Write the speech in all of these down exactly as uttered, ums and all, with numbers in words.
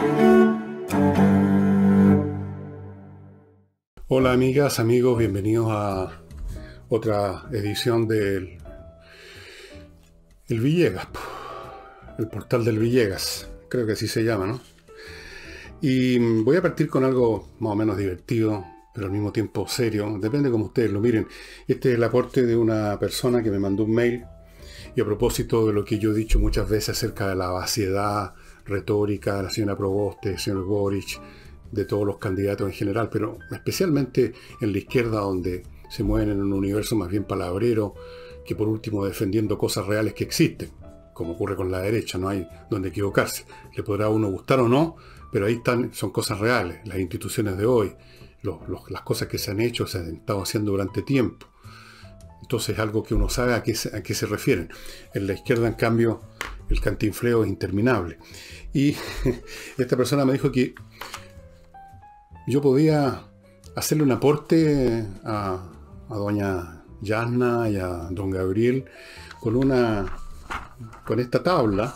Hola amigas, amigos, bienvenidos a otra edición del el Villegas, el portal del Villegas, creo que así se llama, ¿no? Y voy a partir con algo más o menos divertido, pero al mismo tiempo serio, depende como ustedes lo miren. Este es el aporte de una persona que me mandó un mail, y a propósito de lo que yo he dicho muchas veces acerca de la vaciedad retórica de la señora Proboste, del señor Boric, de todos los candidatos en general, pero especialmente en la izquierda, donde se mueven en un universo más bien palabrero, que por último defendiendo cosas reales que existen, como ocurre con la derecha, no hay donde equivocarse. Le podrá a uno gustar o no, pero ahí están, son cosas reales, las instituciones de hoy, los, los, las cosas que se han hecho, se han estado haciendo durante tiempo. Entonces, algo que uno sabe a qué, se, a qué se refieren. En la izquierda, en cambio, el cantinfleo es interminable. Y esta persona me dijo que yo podía hacerle un aporte a, a doña Yasna y a don Gabriel con una con esta tabla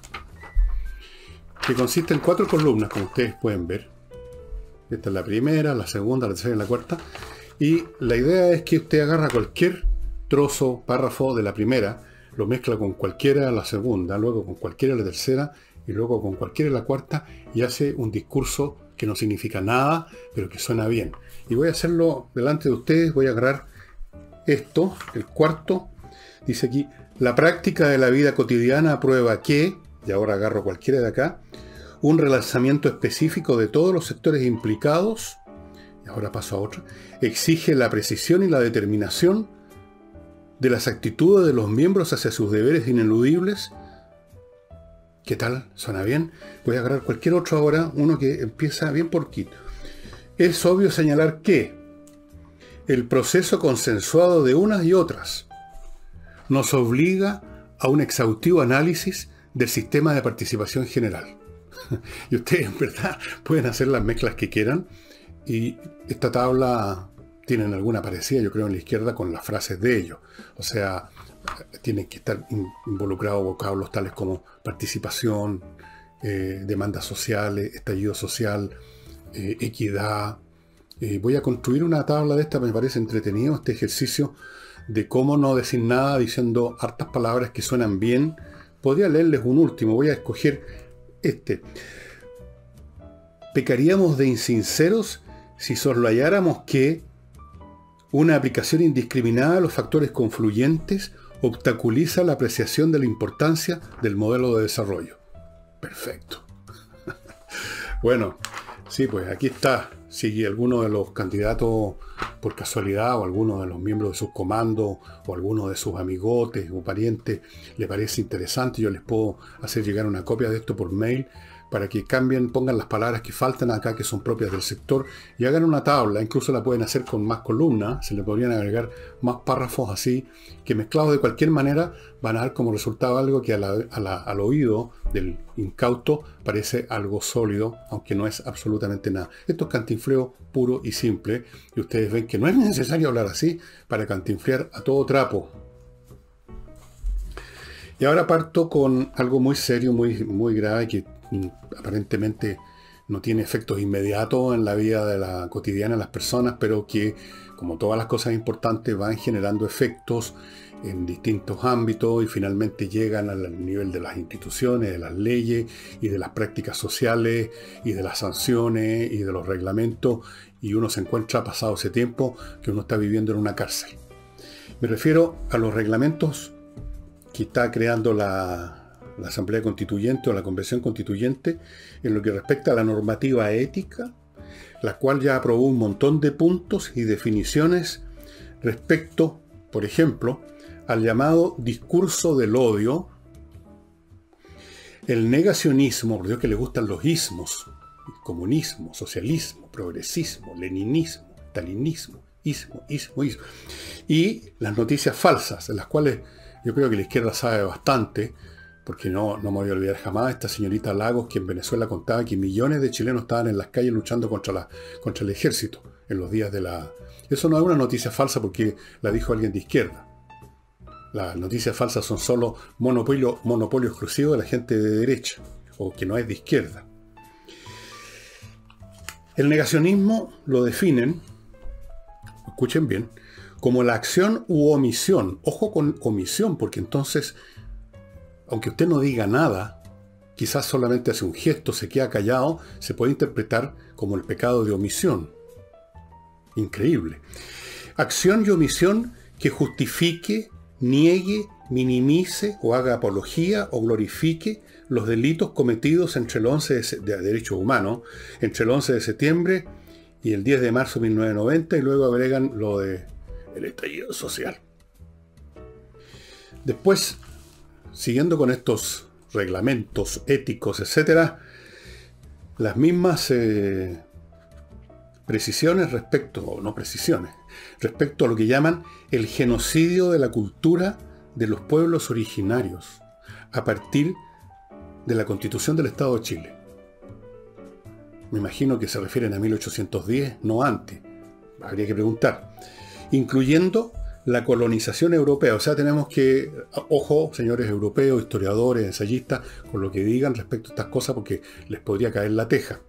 que consiste en cuatro columnas, como ustedes pueden ver. Esta es la primera, la segunda, la tercera y la cuarta. Y la idea es que usted agarra cualquier trozo, párrafo de la primera, lo mezcla con cualquiera de la segunda, luego con cualquiera de la tercera y luego con cualquiera de la cuarta y hace un discurso que no significa nada, pero que suena bien. Y voy a hacerlo delante de ustedes, voy a agarrar esto, el cuarto, dice aquí, la práctica de la vida cotidiana prueba que, y ahora agarro cualquiera de acá, un relanzamiento específico de todos los sectores implicados, y ahora paso a otro, exige la precisión y la determinación de las actitudes de los miembros hacia sus deberes ineludibles. ¿Qué tal? ¿Suena bien? Voy a agarrar cualquier otro ahora, uno que empieza bien por aquí. Es obvio señalar que el proceso consensuado de unas y otras nos obliga a un exhaustivo análisis del sistema de participación general. Y ustedes en verdad pueden hacer las mezclas que quieran, y esta tabla tienen alguna parecida, yo creo, en la izquierda con las frases de ellos. O sea, tienen que estar involucrados vocablos tales como participación, eh, demandas sociales, estallido social, eh, equidad. Eh, voy a construir una tabla de esta, me parece entretenido este ejercicio de cómo no decir nada diciendo hartas palabras que suenan bien. Podría leerles un último, voy a escoger este. Pecaríamos de insinceros si soslayáramos que una aplicación indiscriminada de los factores confluyentes obstaculiza la apreciación de la importancia del modelo de desarrollo. Perfecto. Bueno, sí, pues aquí está. Si alguno de los candidatos, por casualidad, o alguno de los miembros de sus comandos, o alguno de sus amigotes o parientes, le parece interesante, yo les puedo hacer llegar una copia de esto por mail, para que cambien, pongan las palabras que faltan acá, que son propias del sector, y hagan una tabla. Incluso la pueden hacer con más columnas, se le podrían agregar más párrafos así, que mezclados de cualquier manera van a dar como resultado algo que a la, a la, al oído del incauto parece algo sólido, aunque no es absolutamente nada. Esto es cantinfleo puro y simple, y ustedes ven que no es necesario hablar así para cantinflear a todo trapo. Y ahora parto con algo muy serio, muy, muy grave, que aparentemente no tiene efectos inmediatos en la vida de la cotidiana de las personas, pero que, como todas las cosas importantes, van generando efectos en distintos ámbitos y finalmente llegan al nivel de las instituciones, de las leyes y de las prácticas sociales y de las sanciones y de los reglamentos, y uno se encuentra, pasado ese tiempo, que uno está viviendo en una cárcel. Me refiero a los reglamentos que está creando la la Asamblea Constituyente o la Convención Constituyente en lo que respecta a la normativa ética, la cual ya aprobó un montón de puntos y definiciones respecto, por ejemplo, al llamado discurso del odio, el negacionismo, por Dios que le gustan los ismos, comunismo, socialismo, progresismo, leninismo, stalinismo, ismo, ismo, ismo, y las noticias falsas, de las cuales yo creo que la izquierda sabe bastante, porque no, no me voy a olvidar jamás esta señorita Lagos, que en Venezuela contaba que millones de chilenos estaban en las calles luchando contra, la, contra el ejército en los días de la... Eso no es una noticia falsa porque la dijo alguien de izquierda. Las noticias falsas son solo monopolio, monopolio exclusivo de la gente de derecha, o que no es de izquierda. El negacionismo lo definen, escuchen bien, como la acción u omisión. Ojo con omisión, porque entonces, aunque usted no diga nada, quizás solamente hace un gesto, se queda callado, se puede interpretar como el pecado de omisión. Increíble. Acción y omisión que justifique, niegue, minimice o haga apología o glorifique los delitos cometidos entre el once de, de derechos humanos, entre el once de septiembre y el diez de marzo de mil novecientos noventa, y luego agregan lo de el estallido social. Después, siguiendo con estos reglamentos éticos, etcétera, las mismas eh, precisiones respecto, o no precisiones, respecto a lo que llaman el genocidio de la cultura de los pueblos originarios, a partir de la Constitución del Estado de Chile. Me imagino que se refieren a mil ochocientos diez, no antes. Habría que preguntar. Incluyendo la colonización europea. O sea, tenemos que, ojo, señores europeos, historiadores, ensayistas, con lo que digan respecto a estas cosas, porque les podría caer la teja.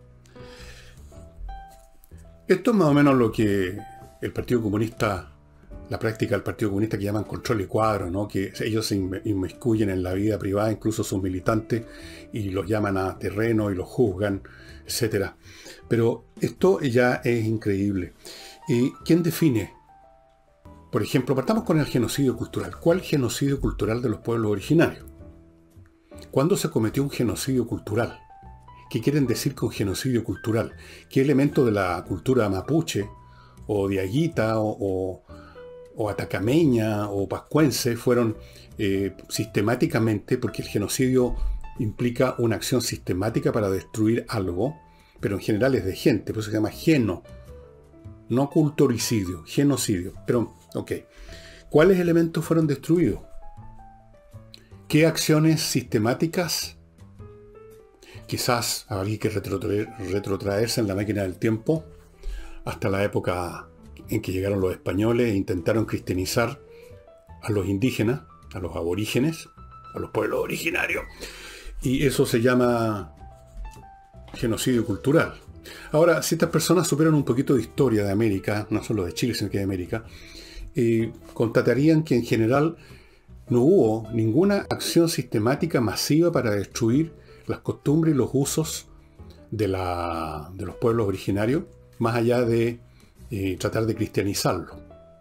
Esto es más o menos lo que el Partido Comunista, la práctica del Partido Comunista que llaman control y cuadro, ¿no? Que ellos se inmiscuyen en la vida privada, incluso sus militantes, y los llaman a terreno y los juzgan, etcétera. Pero esto ya es increíble. ¿Y quién define? Por ejemplo, partamos con el genocidio cultural. ¿Cuál genocidio cultural de los pueblos originarios? ¿Cuándo se cometió un genocidio cultural? ¿Qué quieren decir con genocidio cultural? ¿Qué elementos de la cultura mapuche, o diaguita, o, o, o atacameña, o pascuense fueron eh, sistemáticamente, porque el genocidio implica una acción sistemática para destruir algo, pero en general es de gente, por eso se llama geno, no culturicidio, genocidio. Pero, ok, ¿cuáles elementos fueron destruidos? ¿Qué acciones sistemáticas? Quizás habría que retrotraer, retrotraerse en la máquina del tiempo hasta la época en que llegaron los españoles e intentaron cristianizar a los indígenas, a los aborígenes, a los pueblos originarios. Y eso se llama genocidio cultural. Ahora, si estas personas supieran un poquito de historia de América, no solo de Chile, sino que de América, eh, constatarían que en general no hubo ninguna acción sistemática masiva para destruir las costumbres y los usos de, la, de los pueblos originarios, más allá de eh, tratar de cristianizarlo.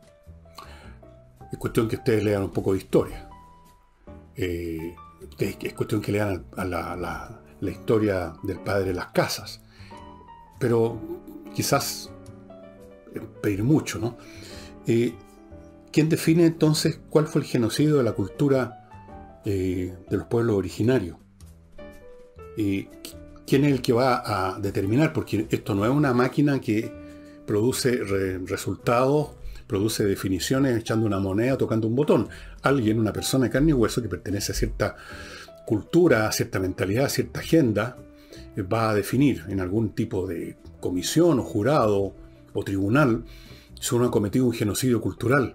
Es cuestión que ustedes lean un poco de historia. Eh, es cuestión que lean a la, la, la historia del padre de las casas. Pero quizás pedir mucho, ¿no? Eh, ¿Quién define entonces cuál fue el genocidio de la cultura eh, de los pueblos originarios? Eh, ¿Quién es el que va a determinar? Porque esto no es una máquina que produce re resultados, produce definiciones echando una moneda, tocando un botón. Alguien, una persona de carne y hueso que pertenece a cierta cultura, a cierta mentalidad, a cierta agenda, eh, va a definir en algún tipo de comisión o jurado o tribunal si uno ha cometido un genocidio cultural.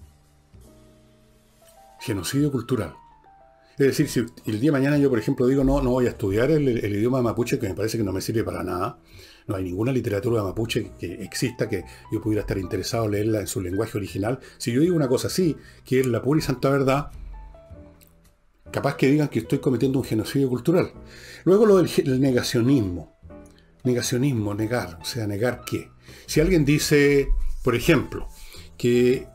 Genocidio cultural. Es decir, si el día de mañana yo, por ejemplo, digo no, no voy a estudiar el, el idioma mapuche, que me parece que no me sirve para nada. No hay ninguna literatura mapuche que exista que yo pudiera estar interesado en leerla en su lenguaje original. Si yo digo una cosa así, que es la pura y santa verdad, capaz que digan que estoy cometiendo un genocidio cultural. Luego lo del el negacionismo. Negacionismo, negar. O sea, ¿negar qué? Si alguien dice, por ejemplo, que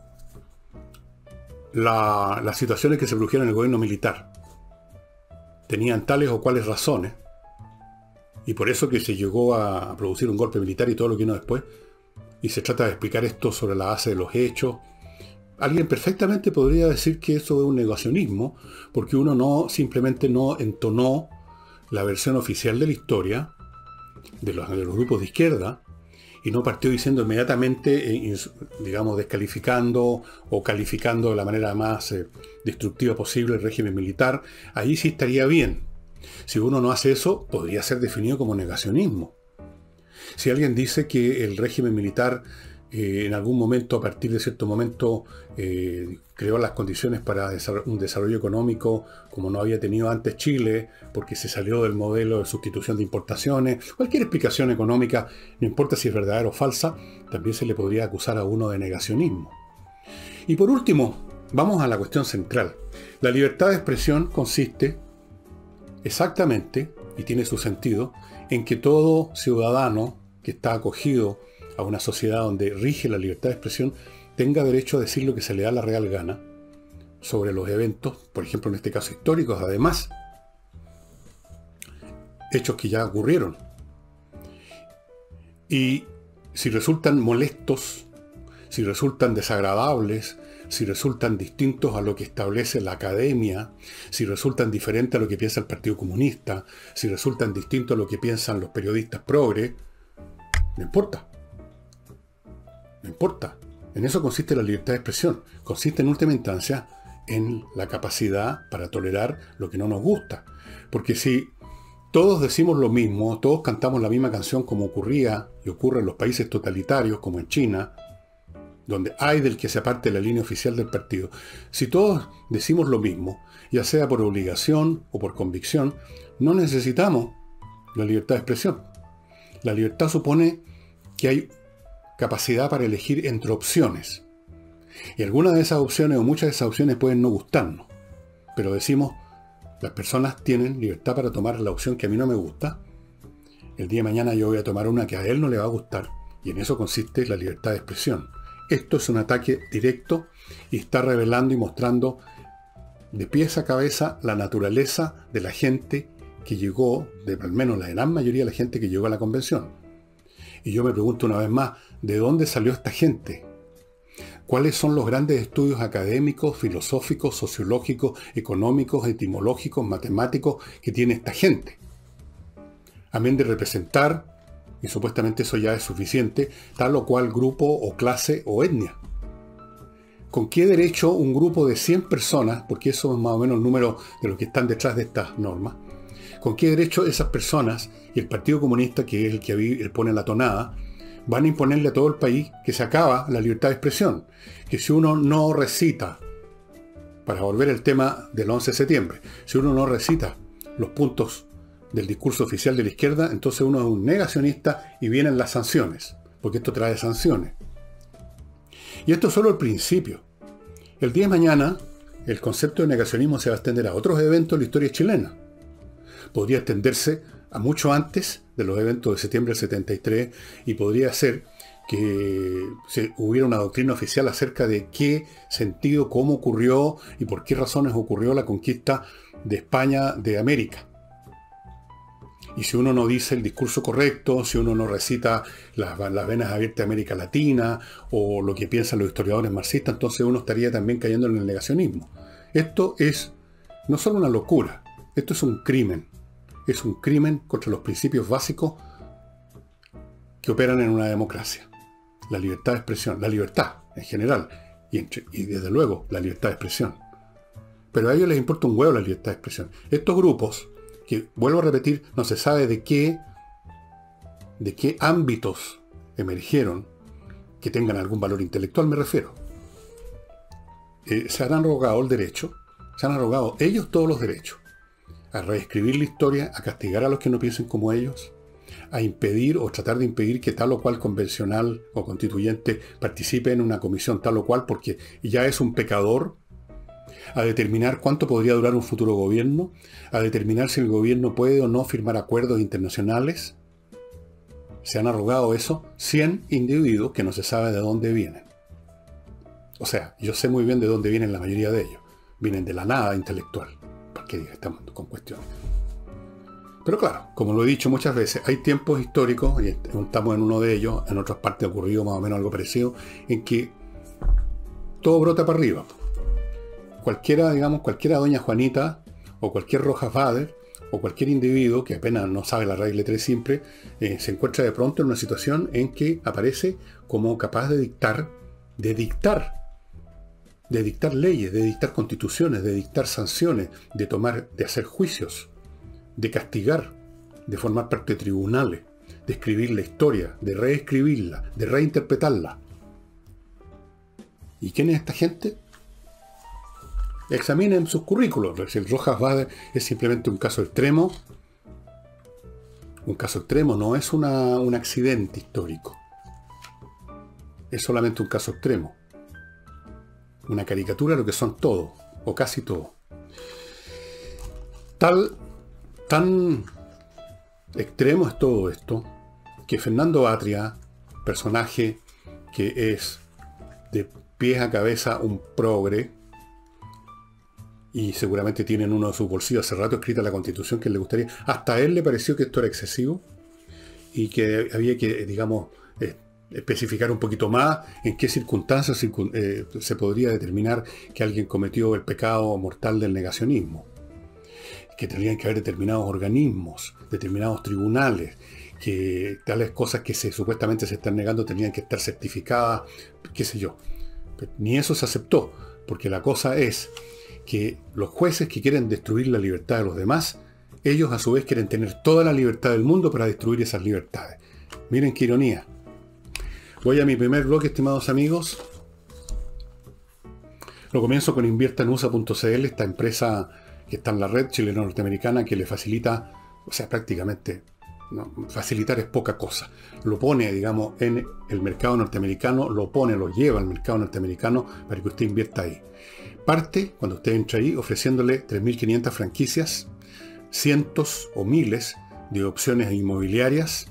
la, las situaciones que se produjeron en el gobierno militar tenían tales o cuales razones, y por eso que se llegó a producir un golpe militar y todo lo que vino después, y se trata de explicar esto sobre la base de los hechos, alguien perfectamente podría decir que eso es un negacionismo, porque uno no simplemente no entonó la versión oficial de la historia de los, de los grupos de izquierda, y no partió diciendo inmediatamente, eh, digamos, descalificando o calificando de la manera más eh, destructiva posible el régimen militar. Ahí sí estaría bien. Si uno no hace eso, podría ser definido como negacionismo. Si alguien dice que el régimen militar eh, en algún momento, a partir de cierto momento, eh, creó las condiciones para un desarrollo económico como no había tenido antes Chile, porque se salió del modelo de sustitución de importaciones. Cualquier explicación económica, no importa si es verdadera o falsa, también se le podría acusar a uno de negacionismo. Y por último, vamos a la cuestión central. La libertad de expresión consiste exactamente, y tiene su sentido, en que todo ciudadano que está acogido a una sociedad donde rige la libertad de expresión tenga derecho a decir lo que se le da la real gana sobre los eventos, por ejemplo en este caso históricos, además, hechos que ya ocurrieron. Y si resultan molestos, si resultan desagradables, si resultan distintos a lo que establece la academia, si resultan diferentes a lo que piensa el Partido Comunista, si resultan distintos a lo que piensan los periodistas progre, no importa. No importa. En eso consiste la libertad de expresión. Consiste en última instancia en la capacidad para tolerar lo que no nos gusta. Porque si todos decimos lo mismo, todos cantamos la misma canción como ocurría y ocurre en los países totalitarios, como en China, donde hay del que se aparte la línea oficial del partido, si todos decimos lo mismo, ya sea por obligación o por convicción, no necesitamos la libertad de expresión. La libertad supone que hay capacidad para elegir entre opciones. Y algunas de esas opciones o muchas de esas opciones pueden no gustarnos. Pero decimos, las personas tienen libertad para tomar la opción que a mí no me gusta. El día de mañana yo voy a tomar una que a él no le va a gustar. Y en eso consiste la libertad de expresión. Esto es un ataque directo y está revelando y mostrando de pies a cabeza la naturaleza de la gente que llegó, de al menos la gran mayoría de la gente que llegó a la convención. Y yo me pregunto una vez más, ¿de dónde salió esta gente? ¿Cuáles son los grandes estudios académicos, filosóficos, sociológicos, económicos, etimológicos, matemáticos que tiene esta gente? Amén de representar, y supuestamente eso ya es suficiente, tal o cual grupo o clase o etnia. ¿Con qué derecho un grupo de cien personas, porque eso es más o menos el número de los que están detrás de estas normas, con qué derecho esas personas y el Partido Comunista, que es el que pone la tonada, van a imponerle a todo el país que se acaba la libertad de expresión? Que si uno no recita, para volver al tema del once de septiembre, si uno no recita los puntos del discurso oficial de la izquierda, entonces uno es un negacionista y vienen las sanciones, porque esto trae sanciones. Y esto es solo el principio. El día de mañana, el concepto de negacionismo se va a extender a otros eventos de la historia chilena. Podría extenderse a mucho antes de los eventos de septiembre del setenta y tres y podría ser que se hubiera una doctrina oficial acerca de qué sentido, cómo ocurrió y por qué razones ocurrió la conquista de España de América. Y si uno no dice el discurso correcto, si uno no recita las, las venas abiertas de América Latina o lo que piensan los historiadores marxistas, entonces uno estaría también cayendo en el negacionismo. Esto es no solo una locura, esto es un crimen. Es un crimen contra los principios básicos que operan en una democracia. La libertad de expresión, la libertad en general, y, entre, y desde luego la libertad de expresión. Pero a ellos les importa un huevo la libertad de expresión. Estos grupos, que vuelvo a repetir, no se sabe de qué, de qué ámbitos emergieron, que tengan algún valor intelectual me refiero. Eh, se han arrogado el derecho, se han arrogado ellos todos los derechos, a reescribir la historia, a castigar a los que no piensen como ellos, a impedir o tratar de impedir que tal o cual convencional o constituyente participe en una comisión tal o cual porque ya es un pecador, a determinar cuánto podría durar un futuro gobierno, a determinar si el gobierno puede o no firmar acuerdos internacionales. Se han arrogado eso cien individuos que no se sabe de dónde vienen. O sea, yo sé muy bien de dónde vienen la mayoría de ellos. Vienen de la nada intelectual. ¿Para qué estamos con cuestiones? Pero claro, como lo he dicho muchas veces, hay tiempos históricos, y estamos en uno de ellos, en otras partes ha ocurrido más o menos algo parecido, en que todo brota para arriba. Cualquiera, digamos, cualquiera doña Juanita, o cualquier Rojas Bader, o cualquier individuo que apenas no sabe la regla tres simple, eh, se encuentra de pronto en una situación en que aparece como capaz de dictar, de dictar, de dictar leyes, de dictar constituciones, de dictar sanciones, de tomar, de hacer juicios, de castigar, de formar parte de tribunales, de escribir la historia, de reescribirla, de reinterpretarla. ¿Y quién es esta gente? Examinen sus currículos. Si el Rojas Bade es simplemente un caso extremo, un caso extremo no es una, un accidente histórico. Es solamente un caso extremo. Una caricatura de lo que son todos, o casi todos. Tal, tan extremo es todo esto, que Fernando Atria, personaje que es de pies a cabeza un progre, y seguramente tiene en uno de sus bolsillos hace rato escrita la Constitución que le gustaría, hasta a él le pareció que esto era excesivo y que había que, digamos, eh, especificar un poquito más en qué circunstancias circun eh, se podría determinar que alguien cometió el pecado mortal del negacionismo. Que tendrían que haber determinados organismos, determinados tribunales, que tales cosas que se, supuestamente se están negando tenían que estar certificadas, qué sé yo. Pero ni eso se aceptó, porque la cosa es que los jueces que quieren destruir la libertad de los demás, ellos a su vez quieren tener toda la libertad del mundo para destruir esas libertades. Miren qué ironía. Voy a mi primer bloque, estimados amigos. Lo comienzo con invierta en u s a punto c l, esta empresa que está en la red chileno-norteamericana que le facilita, o sea, prácticamente, no, facilitar es poca cosa. Lo pone, digamos, en el mercado norteamericano, lo pone, lo lleva al mercado norteamericano para que usted invierta ahí. Parte, cuando usted entra ahí, ofreciéndole tres mil quinientas franquicias, cientos o miles de opciones inmobiliarias,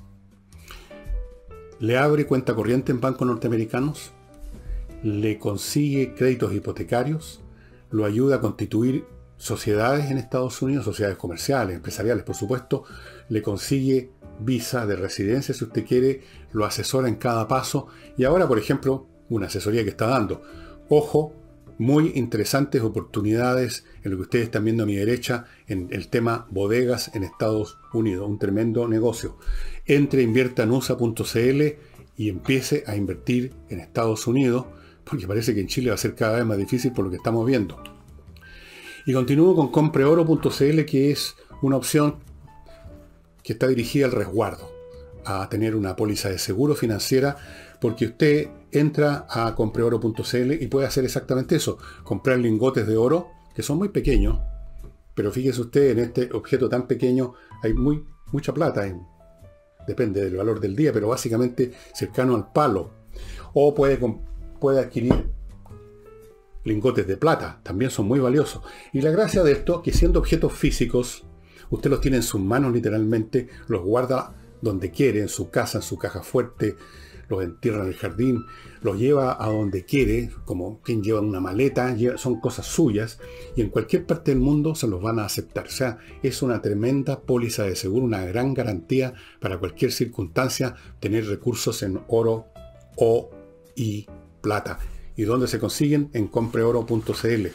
le abre cuenta corriente en bancos norteamericanos, le consigue créditos hipotecarios, lo ayuda a constituir sociedades en Estados Unidos, sociedades comerciales, empresariales, por supuesto, le consigue visa de residencia si usted quiere, lo asesora en cada paso, y ahora, por ejemplo, una asesoría que está dando. Ojo, muy interesantes oportunidades en lo que ustedes están viendo a mi derecha en el tema bodegas en Estados Unidos, un tremendo negocio. Entre, invierta en u s a punto c l y empiece a invertir en Estados Unidos, porque parece que en Chile va a ser cada vez más difícil por lo que estamos viendo. Y continúo con compre oro punto c l, que es una opción que está dirigida al resguardo, a tener una póliza de seguro financiera, porque usted entra a compre oro punto c l y puede hacer exactamente eso, comprar lingotes de oro, que son muy pequeños, pero fíjese usted, en este objeto tan pequeño hay muy, mucha plata, en, depende del valor del día, pero básicamente cercano al palo. O puede, puede adquirir lingotes de plata, también son muy valiosos. Y la gracia de esto, que siendo objetos físicos, usted los tiene en sus manos literalmente, los guarda donde quiere, en su casa, en su caja fuerte, los entierra en el jardín, los lleva a donde quiere, como quien lleva una maleta, lleva, son cosas suyas, y en cualquier parte del mundo se los van a aceptar. O sea, es una tremenda póliza de seguro, una gran garantía para cualquier circunstancia, tener recursos en oro o y plata. ¿Y dónde se consiguen? En compre oro punto c l.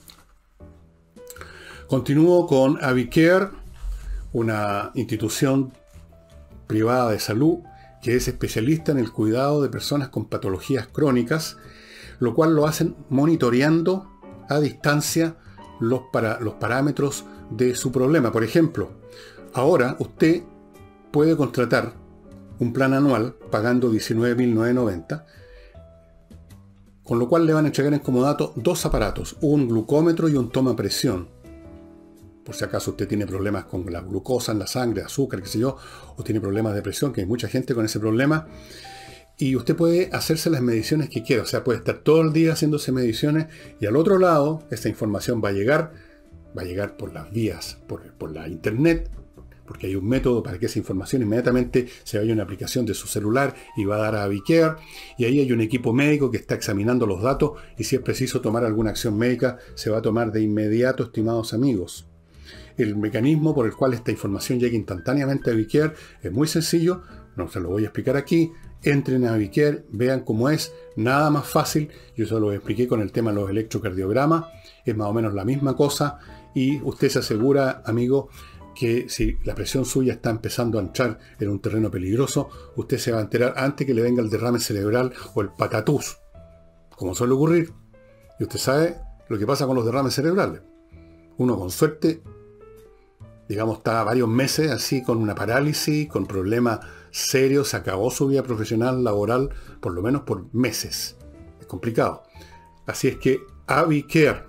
Continúo con Avicare, una institución privada de salud que es especialista en el cuidado de personas con patologías crónicas, lo cual lo hacen monitoreando a distancia los, para, los parámetros de su problema. Por ejemplo, ahora usted puede contratar un plan anual pagando diecinueve mil novecientos noventa, con lo cual le van a entregar en comodato dos aparatos, un glucómetro y un toma presión. Por si acaso usted tiene problemas con la glucosa en la sangre, azúcar, qué sé yo, o tiene problemas de presión, que hay mucha gente con ese problema, y usted puede hacerse las mediciones que quiera, o sea, puede estar todo el día haciéndose mediciones, y al otro lado, esta información va a llegar, va a llegar por las vías, por, por la internet, porque hay un método para que esa información inmediatamente se vaya a una aplicación de su celular y va a dar a Avicare, y ahí hay un equipo médico que está examinando los datos, y si es preciso tomar alguna acción médica, se va a tomar de inmediato, estimados amigos. El mecanismo por el cual esta información llega instantáneamente a Avicare es muy sencillo, no se lo voy a explicar aquí. Entren a Avicare, vean cómo es, nada más fácil. Yo se lo expliqué con el tema de los electrocardiogramas, es más o menos la misma cosa, y usted se asegura, amigo, que si la presión suya está empezando a entrar en un terreno peligroso, usted se va a enterar antes que le venga el derrame cerebral o el patatús, como suele ocurrir. Y usted sabe lo que pasa con los derrames cerebrales. Uno con suerte, digamos, está varios meses así con una parálisis, con problemas serios, se acabó su vida profesional, laboral, por lo menos por meses. Es complicado. Así es que, Avicare.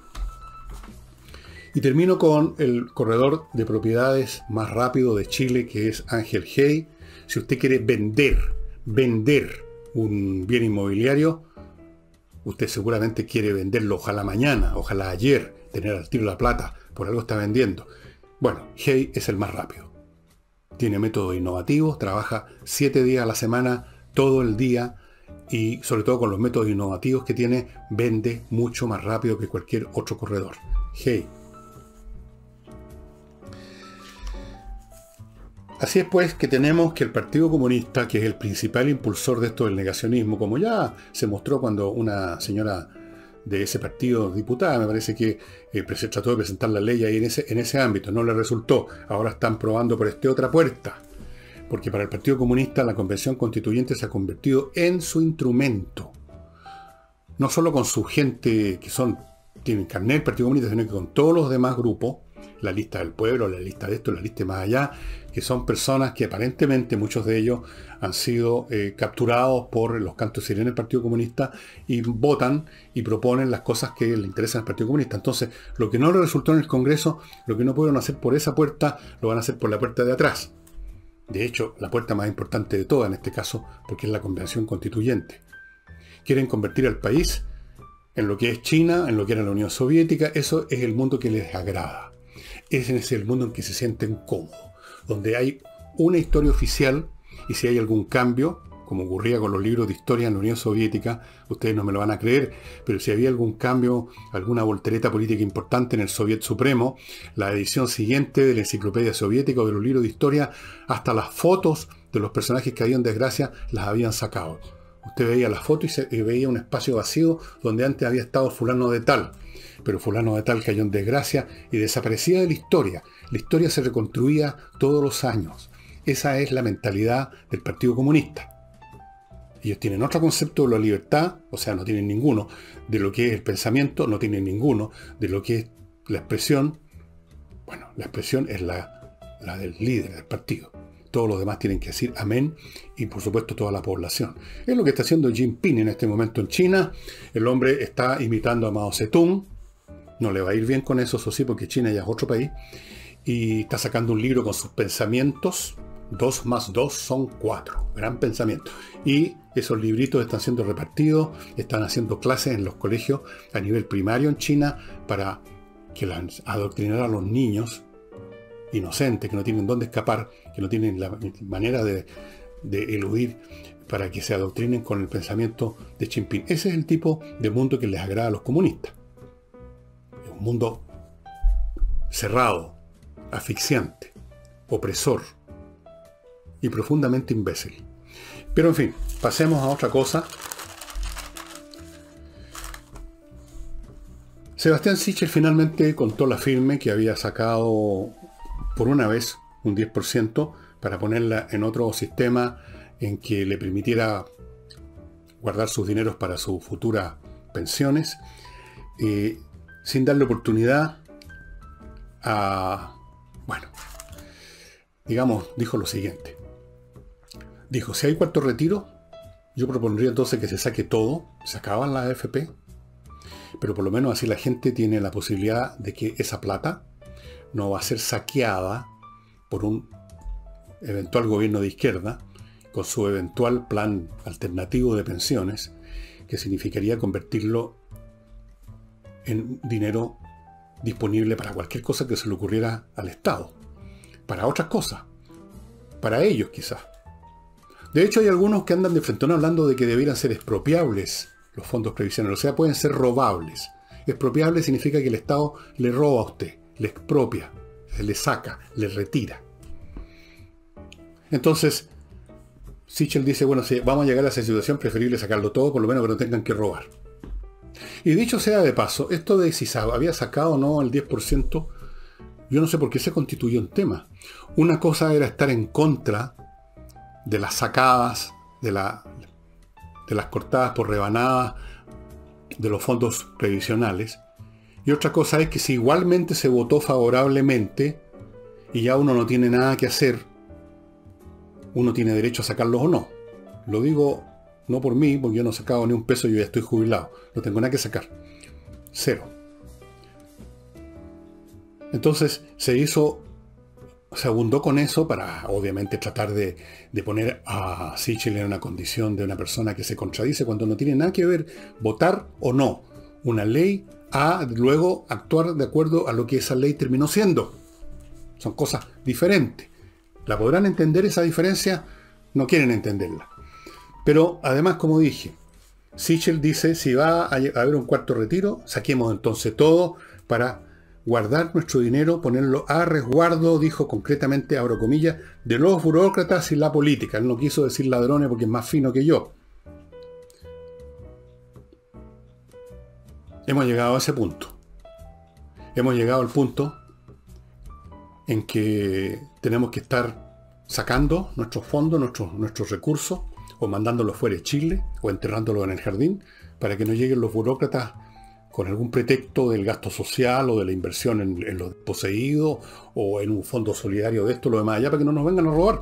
Y termino con el corredor de propiedades más rápido de Chile, que es Ángel Hey. Si usted quiere vender, vender un bien inmobiliario, usted seguramente quiere venderlo, ojalá mañana, ojalá ayer, tener al tiro la plata, por algo está vendiendo. Bueno, Hey es el más rápido. Tiene métodos innovativos, trabaja siete días a la semana, todo el día, y sobre todo con los métodos innovativos que tiene, vende mucho más rápido que cualquier otro corredor. Hey. Así es pues que tenemos que el Partido Comunista, que es el principal impulsor de esto del negacionismo, como ya se mostró cuando una señora de ese partido, diputada, me parece que eh, trató de presentar la ley ahí en ese, en ese ámbito, no le resultó. Ahora están probando por esta otra puerta, porque para el Partido Comunista la Convención Constituyente se ha convertido en su instrumento. No solo con su gente que son tienen carnet del Partido Comunista, sino que con todos los demás grupos, la lista del pueblo, la lista de esto, la lista más allá, que son personas que aparentemente muchos de ellos han sido eh, capturados por los cantos sirenes del Partido Comunista y votan y proponen las cosas que le interesan al Partido Comunista. Entonces, lo que no le resultó en el Congreso, lo que no pudieron hacer por esa puerta, lo van a hacer por la puerta de atrás. De hecho, la puerta más importante de todas en este caso, porque es la Convención Constituyente. Quieren convertir al país en lo que es China, en lo que era la Unión Soviética. Eso es el mundo que les agrada. Ese es el mundo en que se sienten cómodos, donde hay una historia oficial y si hay algún cambio, como ocurría con los libros de historia en la Unión Soviética, ustedes no me lo van a creer, pero si había algún cambio, alguna voltereta política importante en el Soviet Supremo, la edición siguiente de la Enciclopedia Soviética o de los libros de historia, hasta las fotos de los personajes que habían desgracia, las habían sacado. Usted veía la foto y, se, y veía un espacio vacío donde antes había estado fulano de tal. Pero fulano de tal cayó en desgracia y desaparecía de la historia. La historia se reconstruía todos los años. Esa es la mentalidad del Partido Comunista. Ellos tienen otro concepto de la libertad, o sea, no tienen ninguno. De lo que es el pensamiento, no tienen ninguno. De lo que es la expresión, bueno, la expresión es la, la del líder del partido. Todos los demás tienen que decir amén y por supuesto toda la población. Es lo que está haciendo Xi Jinping en este momento en China. El hombre está imitando a Mao Zedong. No le va a ir bien con eso, eso sí, porque China ya es otro país. Y está sacando un libro con sus pensamientos. Dos más dos son cuatro. Gran pensamiento. Y esos libritos están siendo repartidos. Están haciendo clases en los colegios a nivel primario en China para que las, adoctrinar a los niños inocentes, que no tienen dónde escapar, que no tienen la manera de, de eludir, para que se adoctrinen con el pensamiento de Xi Jinping. Ese es el tipo de mundo que les agrada a los comunistas. Es un mundo cerrado, asfixiante, opresor y profundamente imbécil. Pero en fin, pasemos a otra cosa. Sebastián Sichel finalmente contó la firme que había sacado por una vez un diez por ciento para ponerla en otro sistema en que le permitiera guardar sus dineros para sus futuras pensiones, eh, sin darle oportunidad a... Bueno, digamos, dijo lo siguiente. Dijo, si hay cuarto retiro, yo propondría entonces que se saque todo, se acaban las A F P, pero por lo menos así la gente tiene la posibilidad de que esa plata no va a ser saqueada por un eventual gobierno de izquierda con su eventual plan alternativo de pensiones, que significaría convertirlo en dinero disponible para cualquier cosa que se le ocurriera al Estado, para otras cosas, para ellos quizás. De hecho, hay algunos que andan de frentón hablando de que debieran ser expropiables los fondos previsionales, o sea, pueden ser robables. Expropiable significa que el Estado le roba a usted, le expropia, le saca, le retira. Entonces, Sichel dice, bueno, si vamos a llegar a esa situación, preferible sacarlo todo, por lo menos que no tengan que robar. Y dicho sea de paso, esto de si había sacado o no el diez por ciento, yo no sé por qué se constituyó un tema. Una cosa era estar en contra de las sacadas, de, la, de las cortadas por rebanadas de los fondos previsionales. Y otra cosa es que si igualmente se votó favorablemente y ya uno no tiene nada que hacer, uno tiene derecho a sacarlos o no. Lo digo no por mí, porque yo no he sacado ni un peso, yo ya estoy jubilado, no tengo nada que sacar, cero. Entonces se hizo, se abundó con eso para obviamente tratar de, de poner a Sichel en una condición de una persona que se contradice cuando no tiene nada que ver votar o no una ley a luego actuar de acuerdo a lo que esa ley terminó siendo. Son cosas diferentes. ¿La podrán entender esa diferencia? No quieren entenderla. Pero además, como dije, Sichel dice, si va a haber un cuarto retiro, saquemos entonces todo para guardar nuestro dinero, ponerlo a resguardo, dijo concretamente, abro comillas, de los burócratas y la política. Él no quiso decir ladrones porque es más fino que yo. Hemos llegado a ese punto. Hemos llegado al punto en que tenemos que estar sacando nuestros fondos, nuestros, nuestros recursos, o mandándolos fuera de Chile, o enterrándolos en el jardín, para que no lleguen los burócratas con algún pretexto del gasto social o de la inversión en, en los poseídos, o en un fondo solidario de esto, lo demás allá, para que no nos vengan a robar.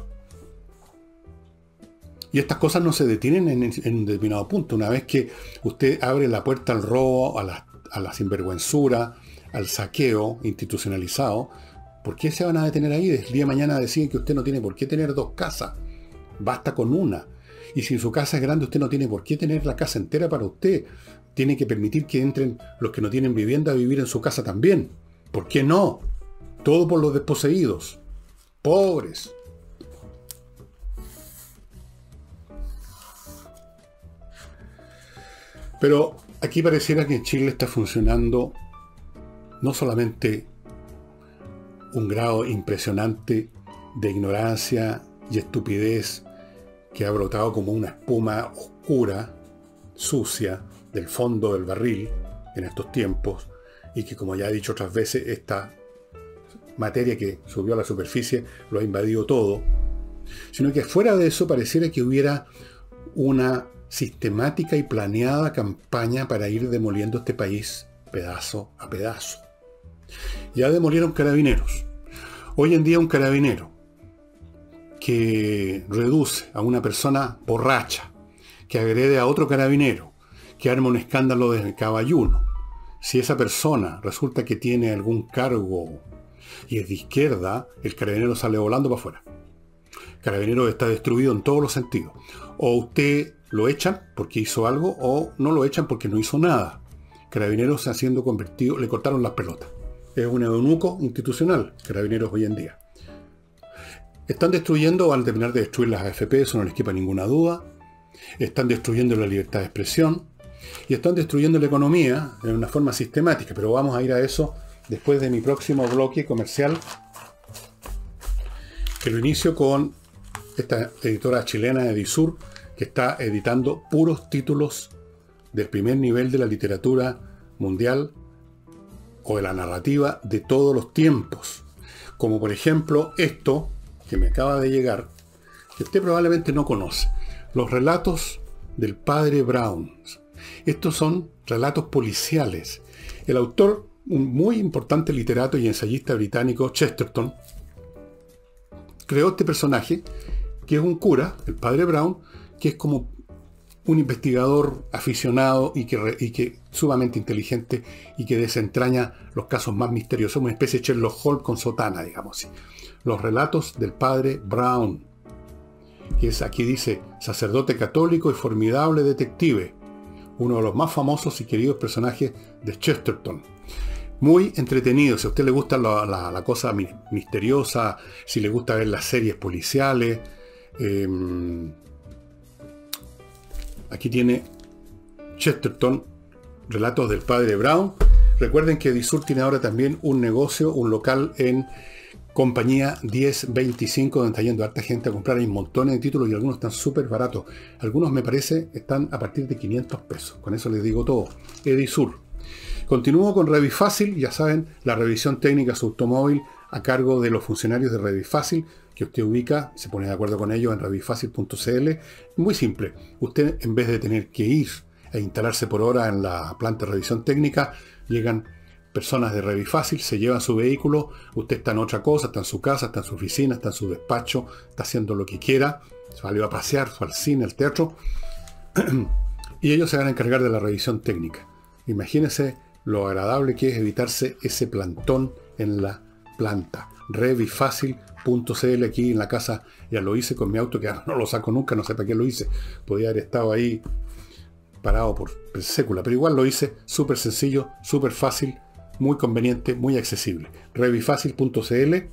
Y estas cosas no se detienen en, en un determinado punto. Una vez que usted abre la puerta al robo, a la, a la sinvergüenzura, al saqueo institucionalizado, ¿por qué se van a detener ahí? El día de mañana deciden que usted no tiene por qué tener dos casas. Basta con una. Y si su casa es grande, usted no tiene por qué tener la casa entera para usted. Tiene que permitir que entren los que no tienen vivienda a vivir en su casa también. ¿Por qué no? Todo por los desposeídos. Pobres. Pero aquí pareciera que en Chile está funcionando no solamente un grado impresionante de ignorancia y estupidez que ha brotado como una espuma oscura, sucia, del fondo del barril en estos tiempos, y que, como ya he dicho otras veces, esta materia que subió a la superficie lo ha invadido todo, sino que fuera de eso pareciera que hubiera una sistemática y planeada campaña para ir demoliendo este país pedazo a pedazo. Ya demolieron carabineros. Hoy en día un carabinero que reduce a una persona borracha, que agrede a otro carabinero, que arma un escándalo de caballuno, si esa persona resulta que tiene algún cargo y es de izquierda, el carabinero sale volando para afuera. El carabinero está destruido en todos los sentidos. O usted lo echan porque hizo algo, o no lo echan porque no hizo nada. Carabineros se haciendo convertido, le cortaron las pelotas. Es un eunuco institucional, Carabineros hoy en día. Están destruyendo, van a terminar de destruir las A F P, eso no les quepa ninguna duda. Están destruyendo la libertad de expresión. Y están destruyendo la economía de una forma sistemática. Pero vamos a ir a eso después de mi próximo bloque comercial, que lo inicio con esta editora chilena, Edisur, que está editando puros títulos del primer nivel de la literatura mundial o de la narrativa de todos los tiempos. Como por ejemplo esto, que me acaba de llegar, que usted probablemente no conoce. Los relatos del padre Brown. Estos son relatos policiales. El autor, un muy importante literato y ensayista británico, Chesterton, creó este personaje, que es un cura, el padre Brown, que es como un investigador aficionado y que, y que sumamente inteligente y que desentraña los casos más misteriosos, una especie de Sherlock Holmes con sotana, digamos así. Los relatos del padre Brown, que es, aquí dice, sacerdote católico y formidable detective, uno de los más famosos y queridos personajes de Chesterton. Muy entretenido, si a usted le gusta la, la, la cosa misteriosa, si le gusta ver las series policiales. Eh, aquí tiene Chesterton, relatos del padre Brown. Recuerden que Edisur tiene ahora también un negocio, un local en Compañía diez veinticinco, donde está yendo harta gente a comprar. Hay montones de títulos y algunos están súper baratos. Algunos, me parece, están a partir de quinientos pesos. Con eso les digo todo. Edisur. Continúo con Revifácil. Ya saben, la revisión técnica de su automóvil a cargo de los funcionarios de Revifácil, que usted ubica, se pone de acuerdo con ellos en revifácil punto c l. Muy simple. Usted, en vez de tener que ir e instalarse por hora en la planta de revisión técnica, llegan personas de Revifácil, se llevan su vehículo, usted está en otra cosa, está en su casa, está en su oficina, está en su despacho, está haciendo lo que quiera, salió a pasear, fue al cine, al teatro. y ellos se van a encargar de la revisión técnica. Imagínense lo agradable que es evitarse ese plantón en la planta. Revifacil punto c l, aquí en la casa ya lo hice con mi auto, que ahora no lo saco nunca, no sé para qué lo hice. Podía haber estado ahí parado por sécula, pero igual lo hice. Súper sencillo, súper fácil, muy conveniente, muy accesible. Revifacil punto c l.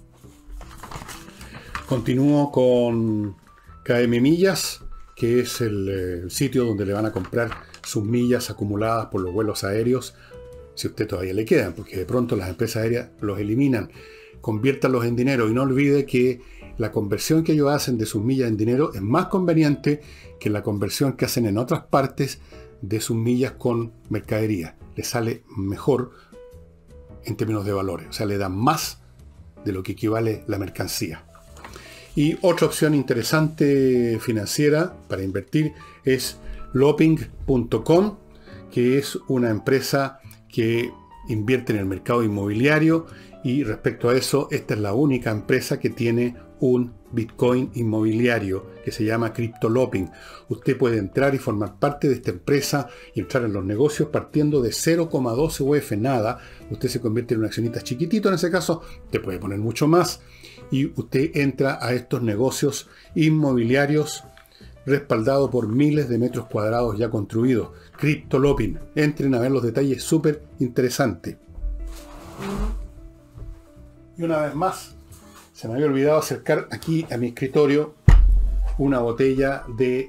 Continúo con K M Millas, que es el, el sitio donde le van a comprar sus millas acumuladas por los vuelos aéreos, si a usted todavía le quedan, porque de pronto las empresas aéreas los eliminan. Conviértalos en dinero y no olvide que la conversión que ellos hacen de sus millas en dinero es más conveniente que la conversión que hacen en otras partes de sus millas con mercadería. Le sale mejor en términos de valores, o sea, le dan más de lo que equivale la mercancía. Y otra opción interesante financiera para invertir es loping punto com, que es una empresa que invierte en el mercado inmobiliario, y respecto a eso, esta es la única empresa que tiene un Bitcoin inmobiliario que se llama CryptoLoping. Usted puede entrar y formar parte de esta empresa y entrar en los negocios partiendo de cero coma doce U F, nada. Usted se convierte en un accionista chiquitito en ese caso, te puede poner mucho más, y usted entra a estos negocios inmobiliarios respaldado por miles de metros cuadrados ya construidos. CryptoLoping. Entren a ver los detalles, súper interesante. Y una vez más, se me había olvidado acercar aquí a mi escritorio una botella de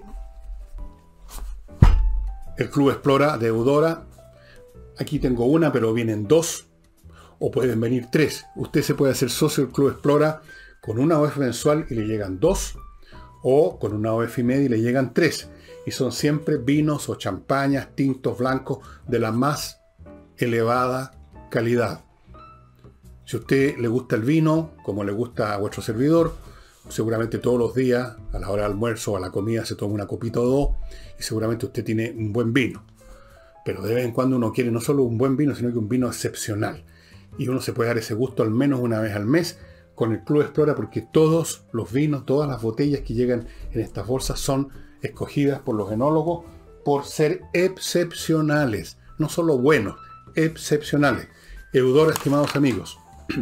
el Club Explora de Eudora. Aquí tengo una, pero vienen dos, o pueden venir tres. Usted se puede hacer socio del Club Explora con una O F mensual y le llegan dos, o con una O F y media y le llegan tres. Y son siempre vinos o champañas, tintos blancos de la más elevada calidad. Si a usted le gusta el vino, como le gusta a vuestro servidor, seguramente todos los días, a la hora del almuerzo o a la comida, se toma una copita o dos, y seguramente usted tiene un buen vino. Pero de vez en cuando uno quiere no solo un buen vino, sino que un vino excepcional. Y uno se puede dar ese gusto al menos una vez al mes con el Club Explora, porque todos los vinos, todas las botellas que llegan en estas bolsas son escogidas por los enólogos por ser excepcionales. No solo buenos, excepcionales. Eudora, estimados amigos.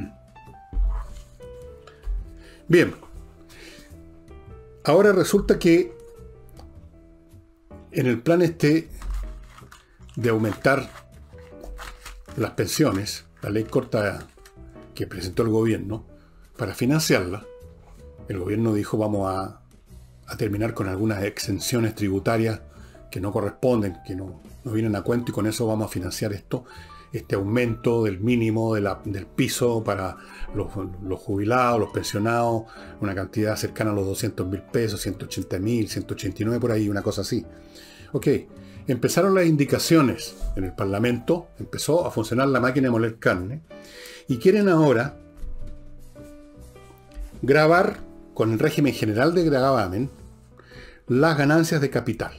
Bien, ahora resulta que en el plan este de aumentar las pensiones, la ley corta que presentó el gobierno, para financiarla, el gobierno dijo vamos a, a terminar con algunas exenciones tributarias que no corresponden, que no, no vienen a cuento, y con eso vamos a financiar esto. Este aumento del mínimo de la, del piso para los, los jubilados, los pensionados, una cantidad cercana a los doscientos mil pesos, ciento ochenta mil, ciento ochenta y nueve por ahí, una cosa así. Ok, empezaron las indicaciones en el Parlamento, empezó a funcionar la máquina de moler carne, y quieren ahora gravar con el régimen general de gravamen las ganancias de capital.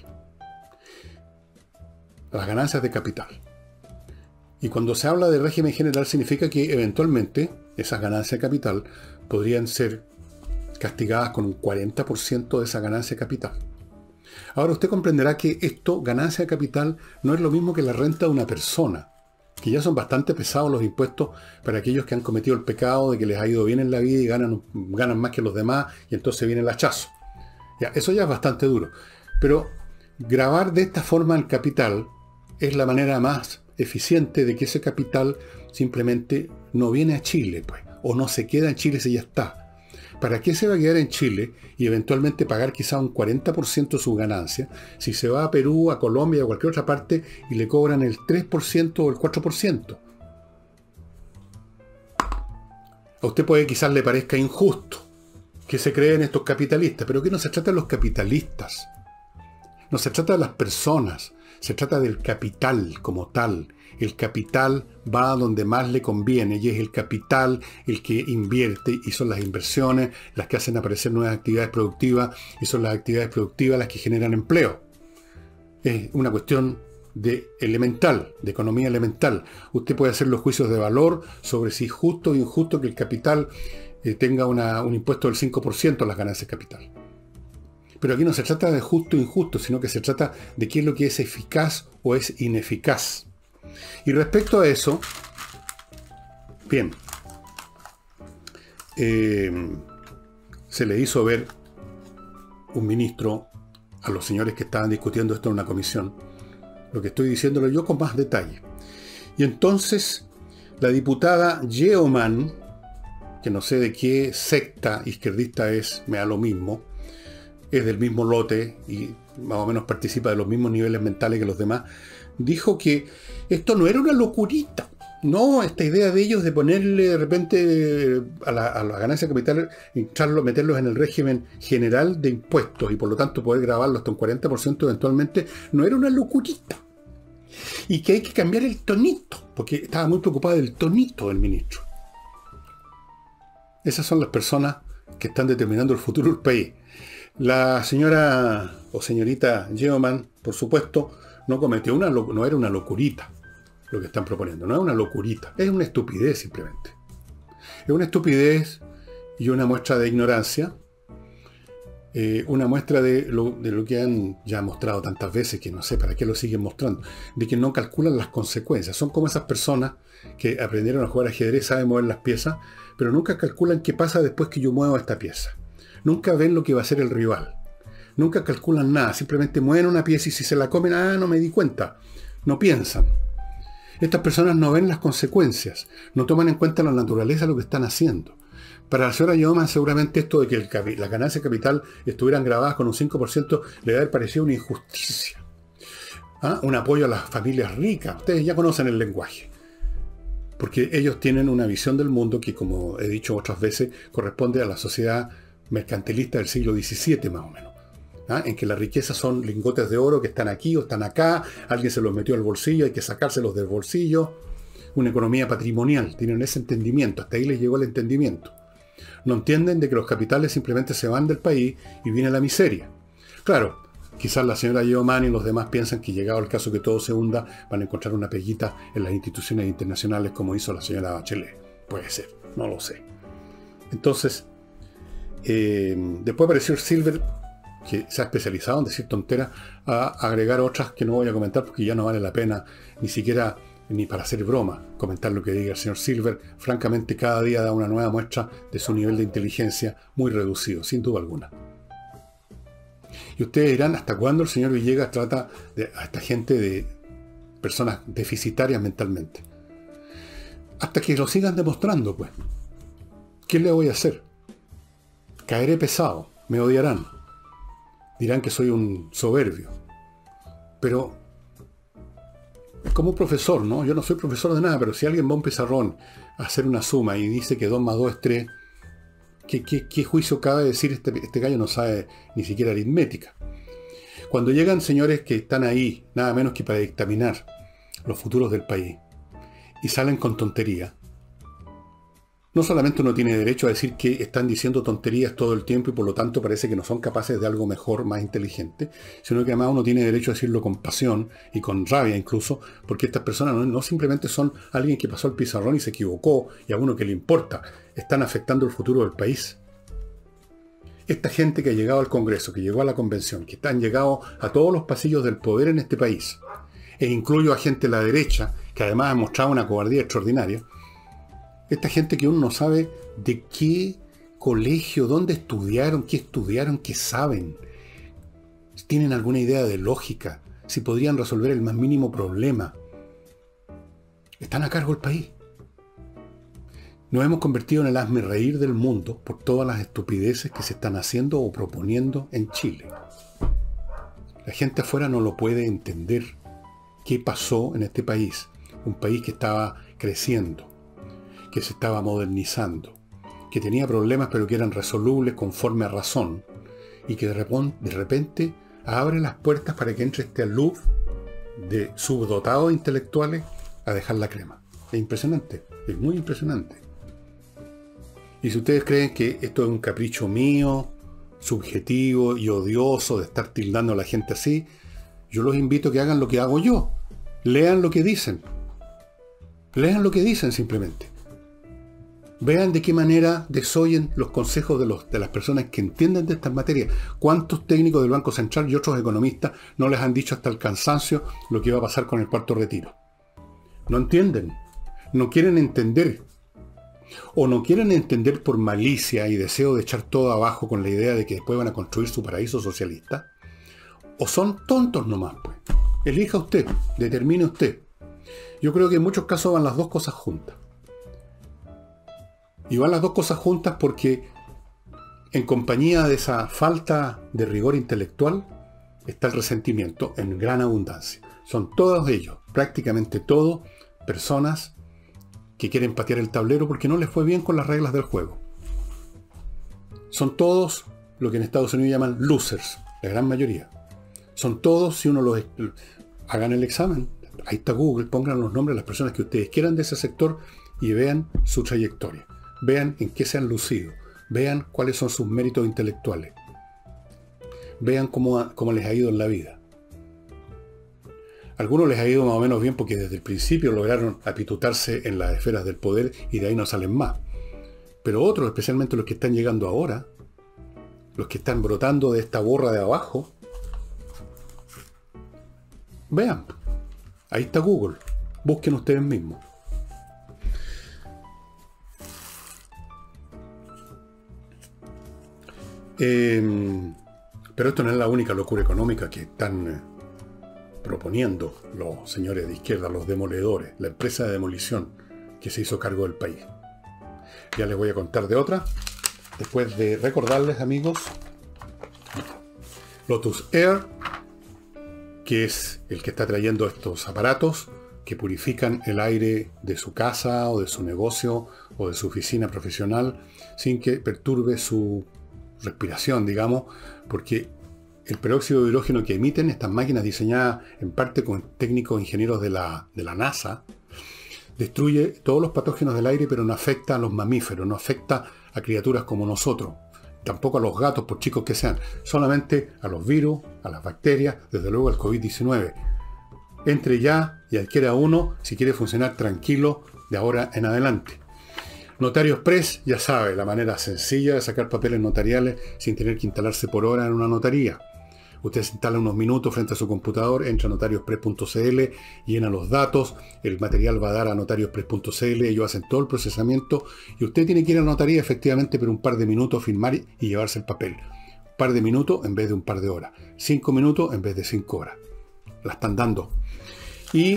Las ganancias de capital. Y cuando se habla de régimen general significa que eventualmente esas ganancias de capital podrían ser castigadas con un cuarenta por ciento de esa ganancia de capital. Ahora usted comprenderá que esto, ganancia de capital, no es lo mismo que la renta de una persona, que ya son bastante pesados los impuestos para aquellos que han cometido el pecado de que les ha ido bien en la vida y ganan, ganan más que los demás, y entonces viene el hachazo. Ya, eso ya es bastante duro. Pero gravar de esta forma el capital es la manera más eficiente de que ese capital simplemente no viene a Chile, pues, o no se queda en Chile si ya está. ¿Para qué se va a quedar en Chile y eventualmente pagar quizá un cuarenta por ciento de su ganancia si se va a Perú, a Colombia o a cualquier otra parte y le cobran el tres por ciento o el cuatro por ciento? A usted puede quizás le parezca injusto que se creen estos capitalistas, pero que no se trata de los capitalistas, no se trata de las personas, se trata del capital como tal. El capital va a donde más le conviene, y es el capital el que invierte, y son las inversiones las que hacen aparecer nuevas actividades productivas, y son las actividades productivas las que generan empleo. Es una cuestión de elemental, de economía elemental. Usted puede hacer los juicios de valor sobre si es justo o injusto que el capital eh, tenga una, un impuesto del cinco por ciento a las ganancias de capital. Pero aquí no se trata de justo o injusto, sino que se trata de qué es lo que es eficaz o es ineficaz. Y respecto a eso, bien, eh, se le hizo ver un ministro a los señores que estaban discutiendo esto en una comisión, lo que estoy diciéndolo yo con más detalle. Y entonces la diputada Yeoman, que no sé de qué secta izquierdista es, me da lo mismo, es del mismo lote y más o menos participa de los mismos niveles mentales que los demás, dijo que esto no era una locurita. No, esta idea de ellos de ponerle de repente a la, a la ganancia de capital, echarlo, meterlos en el régimen general de impuestos y por lo tanto poder grabarlo hasta un cuarenta por ciento eventualmente, no era una locurita. Y que hay que cambiar el tonito, porque estaba muy preocupado del tonito del ministro. Esas son las personas que están determinando el futuro del país. La señora o señorita Yeoman, por supuesto, no cometió una, no era una locurita lo que están proponiendo, no es una locurita, es una estupidez simplemente. Es una estupidez y una muestra de ignorancia, eh, una muestra de lo, de lo que han ya mostrado tantas veces, que no sé para qué lo siguen mostrando, de que no calculan las consecuencias. Son como esas personas que aprendieron a jugar ajedrez, saben mover las piezas, pero nunca calculan qué pasa después que yo muevo esta pieza. Nunca ven lo que va a hacer el rival. Nunca calculan nada, simplemente mueven una pieza y si se la comen, ah, no me di cuenta. No piensan. Estas personas no ven las consecuencias, no toman en cuenta la naturaleza de lo que están haciendo. Para la señora Yeoman seguramente esto de que el, las ganancias de capital estuvieran grabadas con un cinco por ciento le debe haber parecido una injusticia. ¿Ah? Un apoyo a las familias ricas. Ustedes ya conocen el lenguaje. Porque ellos tienen una visión del mundo que, como he dicho otras veces, corresponde a la sociedad mercantilista del siglo diecisiete más o menos. ¿Ah? En que la riqueza son lingotes de oro que están aquí o están acá, alguien se los metió al bolsillo, hay que sacárselos del bolsillo. Una economía patrimonial, tienen ese entendimiento, hasta ahí les llegó el entendimiento. No entienden de que los capitales simplemente se van del país y viene la miseria. Claro, quizás la señora Yeoman y los demás piensan que llegado el caso que todo se hunda, van a encontrar una peguita en las instituciones internacionales como hizo la señora Bachelet. Puede ser, no lo sé. Entonces, eh, después apareció Silver, que se ha especializado en decir tonteras, a agregar otras que no voy a comentar porque ya no vale la pena ni siquiera ni para hacer broma comentar lo que diga el señor Silver. Francamente, cada día da una nueva muestra de su nivel de inteligencia muy reducido, sin duda alguna. Y ustedes dirán, ¿hasta cuándo el señor Villegas trata de, a esta gente de personas deficitarias mentalmente? Hasta que lo sigan demostrando, pues. ¿Qué le voy a hacer? Caeré pesado, me odiarán. Dirán que soy un soberbio. Pero, como profesor, ¿no? Yo no soy profesor de nada, pero si alguien va a un pizarrón a hacer una suma y dice que dos más dos es tres, ¿qué, qué, qué juicio cabe decir este, este gallo no sabe ni siquiera aritmética? Cuando llegan señores que están ahí, nada menos que para dictaminar los futuros del país, y salen con tontería, no solamente uno tiene derecho a decir que están diciendo tonterías todo el tiempo y por lo tanto parece que no son capaces de algo mejor, más inteligente, sino que además uno tiene derecho a decirlo con pasión y con rabia incluso, porque estas personas no, no simplemente son alguien que pasó el pizarrón y se equivocó y a uno que le importa, están afectando el futuro del país. Esta gente que ha llegado al Congreso, que llegó a la Convención, que han llegado a todos los pasillos del poder en este país, e incluyo a gente de la derecha, que además ha mostrado una cobardía extraordinaria, esta gente que uno no sabe de qué colegio, dónde estudiaron, qué estudiaron, qué saben. ¿Tienen alguna idea de lógica? Si podrían resolver el más mínimo problema. Están a cargo del país. Nos hemos convertido en el hazmerreír del mundo por todas las estupideces que se están haciendo o proponiendo en Chile. La gente afuera no lo puede entender. ¿Qué pasó en este país? Un país que estaba creciendo, que se estaba modernizando, que tenía problemas pero que eran resolubles conforme a razón, y que de repente, de repente abre las puertas para que entre este alud de subdotados intelectuales a dejar la crema. Es impresionante, es muy impresionante. Y si ustedes creen que esto es un capricho mío, subjetivo y odioso de estar tildando a la gente así, yo los invito a que hagan lo que hago yo. Lean lo que dicen. Lean lo que dicen simplemente. Vean de qué manera desoyen los consejos de, los, de las personas que entienden de estas materias. ¿Cuántos técnicos del Banco Central y otros economistas no les han dicho hasta el cansancio lo que va a pasar con el cuarto retiro? No entienden, no quieren entender. O no quieren entender por malicia y deseo de echar todo abajo con la idea de que después van a construir su paraíso socialista. O son tontos nomás, pues. Elija usted, determine usted. Yo creo que en muchos casos van las dos cosas juntas. Y van las dos cosas juntas porque en compañía de esa falta de rigor intelectual está el resentimiento en gran abundancia. Son todos ellos, prácticamente todos, personas que quieren patear el tablero porque no les fue bien con las reglas del juego. Son todos lo que en Estados Unidos llaman losers, la gran mayoría. Son todos, si uno los... hagan el examen, ahí está Google, pongan los nombres de las personas que ustedes quieran de ese sector y vean su trayectoria. Vean en qué se han lucido. Vean cuáles son sus méritos intelectuales. Vean cómo, cómo les ha ido en la vida. A algunos les ha ido más o menos bien porque desde el principio lograron apitutarse en las esferas del poder y de ahí no salen más. Pero otros, especialmente los que están llegando ahora, los que están brotando de esta borra de abajo, vean, ahí está Google. Busquen ustedes mismos. Eh, pero esto no es la única locura económica que están eh, proponiendo los señores de izquierda, los demoledores, la empresa de demolición que se hizo cargo del país. Ya les voy a contar de otra, después de recordarles, amigos, Lotus Air, que es el que está trayendo estos aparatos que purifican el aire de su casa o de su negocio o de su oficina profesional sin que perturbe su respiración, digamos, porque el peróxido de hidrógeno que emiten estas máquinas diseñadas en parte con técnicos ingenieros de la, de la NASA, destruye todos los patógenos del aire, pero no afecta a los mamíferos, no afecta a criaturas como nosotros, tampoco a los gatos, por chicos que sean, solamente a los virus, a las bacterias, desde luego al COVID diecinueve. Entre ya y adquiera uno si quiere funcionar tranquilo de ahora en adelante. Notarios Press, ya sabe, la manera sencilla de sacar papeles notariales sin tener que instalarse por hora en una notaría. Usted se instala unos minutos frente a su computador, entra a notariospress punto c l, llena los datos, el material va a dar a notariospress punto c l, ellos hacen todo el procesamiento y usted tiene que ir a la notaría efectivamente por un par de minutos, firmar y llevarse el papel. Un par de minutos en vez de un par de horas. Cinco minutos en vez de cinco horas. La están dando. Y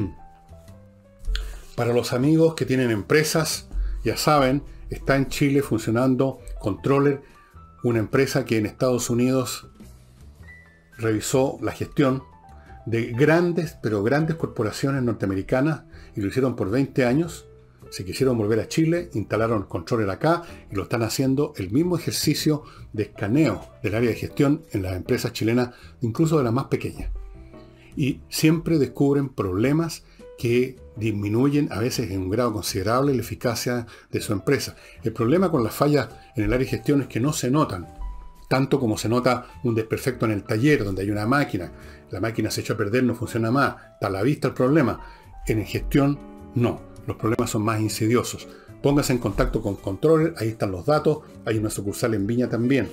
para los amigos que tienen empresas, ya saben, está en Chile funcionando Controller, una empresa que en Estados Unidos revisó la gestión de grandes, pero grandes corporaciones norteamericanas y lo hicieron por veinte años. Se quisieron volver a Chile, instalaron Controller acá y lo están haciendo el mismo ejercicio de escaneo del área de gestión en las empresas chilenas, incluso de las más pequeñas. Y siempre descubren problemas que disminuyen a veces en un grado considerable la eficacia de su empresa. El problema con las fallas en el área de gestión es que no se notan, tanto como se nota un desperfecto en el taller donde hay una máquina. La máquina se echó a perder, no funciona más, está a la vista el problema. En gestión, no. Los problemas son más insidiosos. Póngase en contacto con Controller, ahí están los datos, hay una sucursal en Viña también.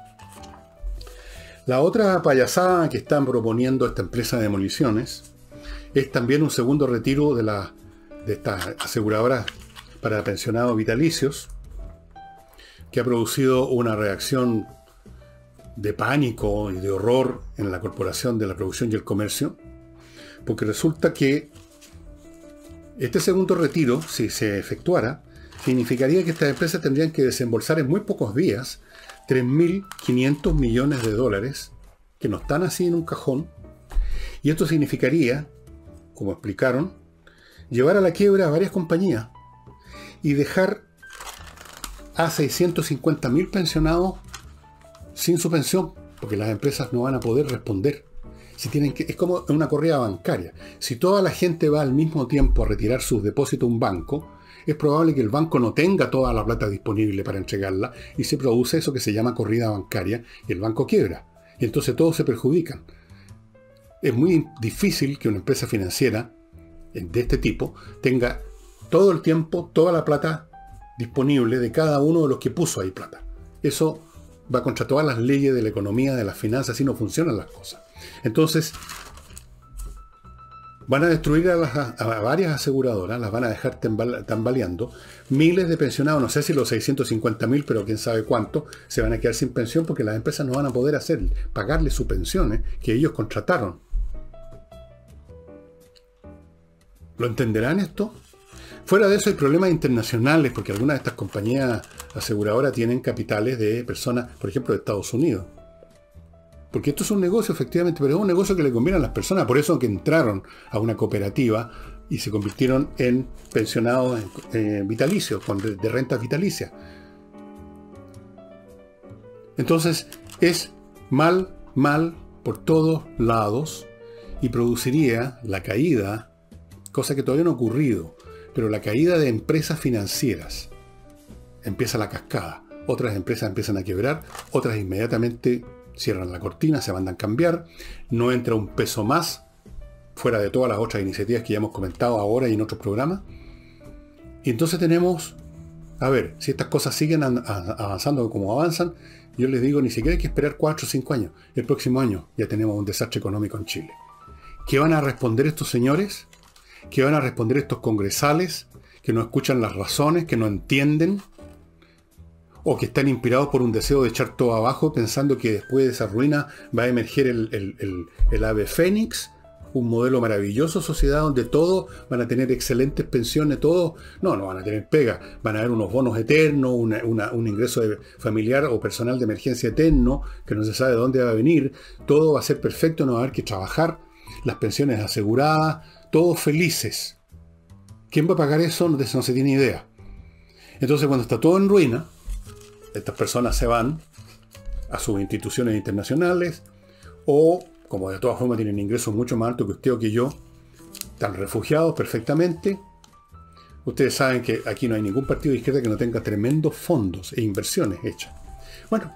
La otra payasada que están proponiendo esta empresa de demoliciones es también un segundo retiro de, la, de estas aseguradoras para pensionados vitalicios, que ha producido una reacción de pánico y de horror en la Corporación de la Producción y el Comercio, porque resulta que este segundo retiro, si se efectuara, significaría que estas empresas tendrían que desembolsar en muy pocos días tres mil quinientos millones de dólares, que no están así en un cajón, y esto significaría, como explicaron, llevar a la quiebra a varias compañías y dejar a seiscientos cincuenta mil pensionados sin su pensión, porque las empresas no van a poder responder. Si tienen que, es como una corrida bancaria. Si toda la gente va al mismo tiempo a retirar sus depósitos a un banco, es probable que el banco no tenga toda la plata disponible para entregarla y se produce eso que se llama corrida bancaria y el banco quiebra. Y entonces todos se perjudican. Es muy difícil que una empresa financiera de este tipo tenga todo el tiempo, toda la plata disponible de cada uno de los que puso ahí plata. Eso va contra todas las leyes de la economía, de las finanzas, así no funcionan las cosas. Entonces, van a destruir a, las, a varias aseguradoras, las van a dejar tambale, tambaleando. Miles de pensionados, no sé si los seiscientos cincuenta mil, pero quién sabe cuánto, se van a quedar sin pensión porque las empresas no van a poder hacer, pagarles sus pensiones que ellos contrataron. ¿Lo entenderán esto? Fuera de eso hay problemas internacionales, porque algunas de estas compañías aseguradoras tienen capitales de personas, por ejemplo, de Estados Unidos. Porque esto es un negocio, efectivamente, pero es un negocio que le conviene a las personas. Por eso que entraron a una cooperativa y se convirtieron en pensionados eh, vitalicios, con de, de rentas vitalicias. Entonces, es mal, mal por todos lados y produciría la caída, cosa que todavía no ha ocurrido, pero la caída de empresas financieras. Empieza la cascada. Otras empresas empiezan a quebrar, otras inmediatamente cierran la cortina, se mandan a cambiar, no entra un peso más, fuera de todas las otras iniciativas que ya hemos comentado ahora y en otros programas. Y entonces tenemos, a ver, si estas cosas siguen avanzando como avanzan, yo les digo, ni siquiera hay que esperar cuatro o cinco años. El próximo año ya tenemos un desastre económico en Chile. ¿Qué van a responder estos señores? ¿Qué van a responder estos congresales que no escuchan las razones, que no entienden? O que están inspirados por un deseo de echar todo abajo, pensando que después de esa ruina va a emerger el, el, el, el ave fénix, un modelo maravilloso, sociedad donde todos van a tener excelentes pensiones, todos, no, no van a tener pega, van a haber unos bonos eternos, una, una, un ingreso de familiar o personal de emergencia eterno, que no se sabe de dónde va a venir, todo va a ser perfecto, no va a haber que trabajar, las pensiones aseguradas, todos felices. ¿Quién va a pagar eso? No, no se tiene idea. Entonces, cuando está todo en ruina, estas personas se van a sus instituciones internacionales o, como de todas formas tienen ingresos mucho más altos que usted o que yo, están refugiados perfectamente. Ustedes saben que aquí no hay ningún partido de izquierda que no tenga tremendos fondos e inversiones hechas. Bueno,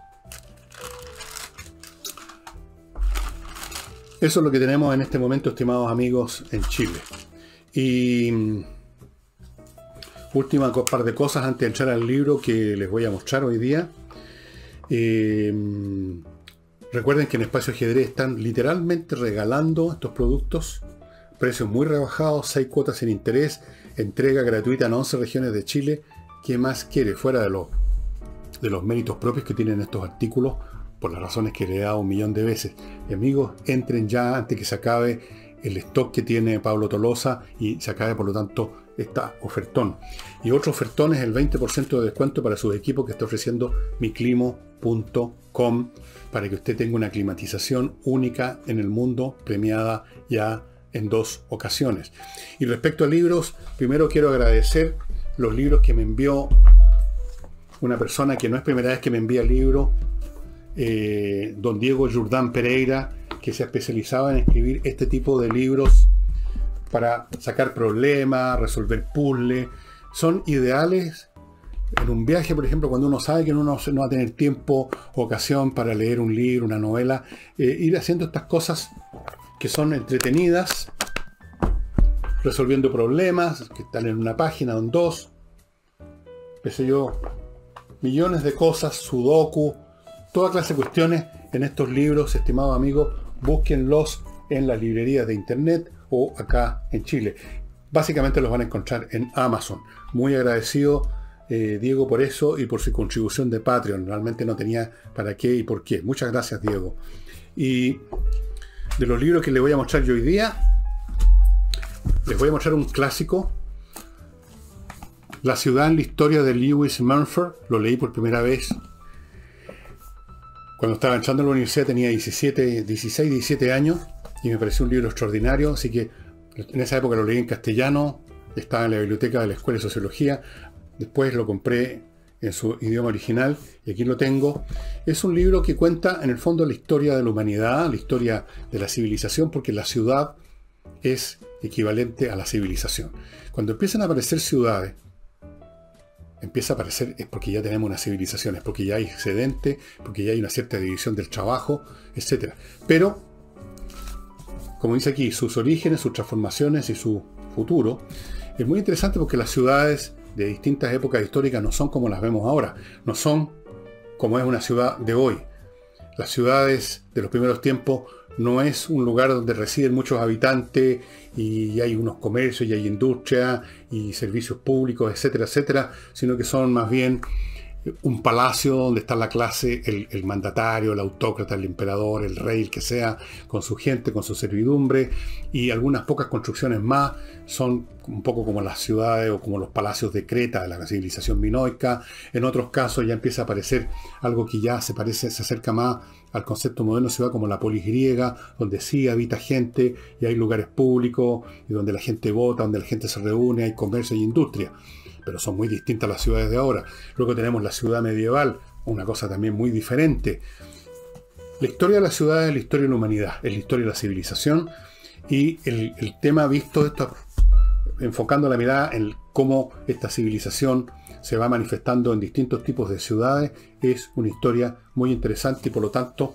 eso es lo que tenemos en este momento, estimados amigos, en Chile. Y última par de cosas antes de entrar al libro que les voy a mostrar hoy día. Eh, recuerden que en Espacio Ajedrez están literalmente regalando estos productos. Precios muy rebajados, seis cuotas sin interés, entrega gratuita en once regiones de Chile. ¿Qué más quiere? Fuera de los, de los méritos propios que tienen estos artículos, por las razones que le he dado un millón de veces. Y amigos, entren ya antes que se acabe el stock que tiene Pablo Tolosa y se acabe, por lo tanto, esta ofertón. Y otro ofertón es el veinte por ciento de descuento para sus equipos que está ofreciendo miclimo punto com para que usted tenga una climatización única en el mundo, premiada ya en dos ocasiones. Y respecto a libros, primero quiero agradecer los libros que me envió una persona que no es primera vez que me envía libros, eh, don Diego Jordán Pereira, que se especializaba en escribir este tipo de libros para sacar problemas, resolver puzzles. Son ideales en un viaje, por ejemplo, cuando uno sabe que uno no va a tener tiempo o ocasión para leer un libro, una novela, eh, ir haciendo estas cosas que son entretenidas, resolviendo problemas, que están en una página o en dos, qué sé yo, millones de cosas, sudoku, toda clase de cuestiones en estos libros, estimados amigos, búsquenlos en las librerías de internet o acá en Chile. Básicamente los van a encontrar en Amazon. Muy agradecido, eh, Diego, por eso y por su contribución de Patreon. Realmente no tenía para qué y por qué. Muchas gracias, Diego. Y de los libros que les voy a mostrar yo hoy día, les voy a mostrar un clásico, La ciudad en la historia de Lewis Mumford. Lo leí por primera vez cuando estaba entrando a la universidad, tenía diecisiete, dieciséis, diecisiete años, y me pareció un libro extraordinario, así que en esa época lo leí en castellano, estaba en la biblioteca de la Escuela de Sociología, después lo compré en su idioma original, y aquí lo tengo. Es un libro que cuenta, en el fondo, la historia de la humanidad, la historia de la civilización, porque la ciudad es equivalente a la civilización. Cuando empiezan a aparecer ciudades, empieza a aparecer es porque ya tenemos una civilización, es porque ya hay excedente, porque ya hay una cierta división del trabajo, etcétera. Pero, como dice aquí, sus orígenes, sus transformaciones y su futuro, es muy interesante porque las ciudades de distintas épocas históricas no son como las vemos ahora, no son como es una ciudad de hoy. Las ciudades de los primeros tiempos no es un lugar donde residen muchos habitantes y hay unos comercios y hay industria y servicios públicos, etcétera, etcétera, sino que son más bien un palacio donde está la clase, el, el mandatario, el autócrata, el emperador, el rey, el que sea, con su gente, con su servidumbre, y algunas pocas construcciones más son un poco como las ciudades o como los palacios de Creta, de la civilización minoica. En otros casos ya empieza a aparecer algo que ya se parece, se acerca más al concepto moderno de ciudad, como la polis griega, donde sí habita gente y hay lugares públicos y donde la gente vota, donde la gente se reúne, hay comercio y industria. Pero son muy distintas las ciudades de ahora. Luego tenemos la ciudad medieval, una cosa también muy diferente. La historia de la ciudad es la historia de la humanidad, es la historia de la civilización, y el, el tema visto esto, enfocando la mirada en cómo esta civilización se va manifestando en distintos tipos de ciudades, es una historia muy interesante y por lo tanto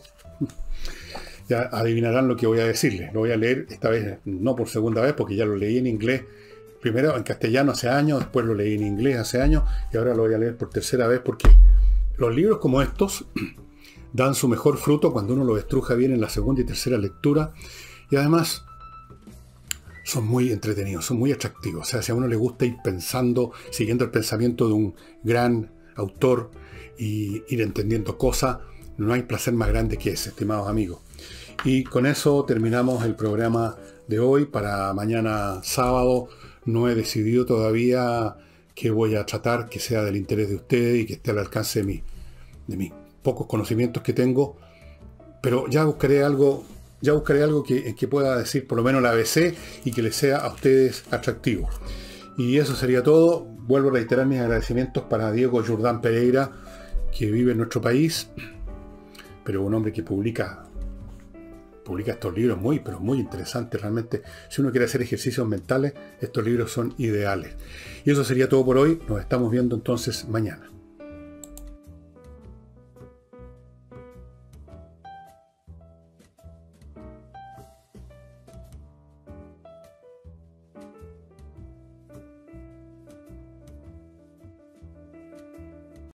ya adivinarán lo que voy a decirles. Lo voy a leer esta vez, no por segunda vez, porque ya lo leí en inglés. Primero en castellano hace años, después lo leí en inglés hace años y ahora lo voy a leer por tercera vez porque los libros como estos dan su mejor fruto cuando uno lo estruja bien en la segunda y tercera lectura, y además son muy entretenidos, son muy atractivos. O sea, si a uno le gusta ir pensando, siguiendo el pensamiento de un gran autor y ir entendiendo cosas, no hay placer más grande que ese, estimados amigos. Y con eso terminamos el programa de hoy. Para mañana sábado no he decidido todavía qué voy a tratar, que sea del interés de ustedes y que esté al alcance de, mi, de mis pocos conocimientos que tengo. Pero ya buscaré algo, ya buscaré algo que, que pueda decir por lo menos la A B C y que les sea a ustedes atractivo. Y eso sería todo. Vuelvo a reiterar mis agradecimientos para Diego Jordán Pereira, que vive en nuestro país, pero un hombre que publica publica estos libros muy, pero muy interesantes. Realmente, si uno quiere hacer ejercicios mentales, estos libros son ideales. Y eso sería todo por hoy. Nos estamos viendo entonces mañana.